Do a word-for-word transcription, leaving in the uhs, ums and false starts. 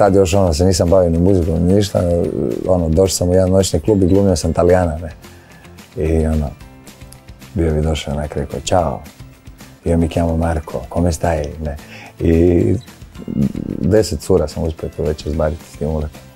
tad još ono se nisam bavio ni muzikom, ni ništa, ono, došao sam u jedan noćni klub i glumio sam Talijana, ne. I ono, bio bi došao onak rekao, čao, io mi chiamo Marko, come stai, ne. I deset cura sam uspio to već izbariti s tim uletom.